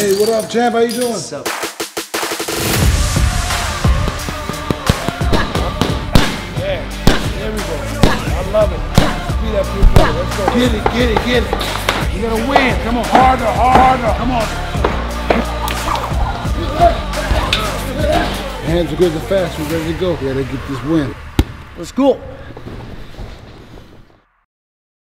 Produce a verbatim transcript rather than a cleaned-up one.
Hey, what up, champ? How you doing? What's up? Yeah, there we go. I love it. Speed up your brother. Let's go. Get it, get it, get it. You gotta win. Come on, harder, harder. Come on. Hands are good and fast. We're ready to go. We gotta get this win. Let's go.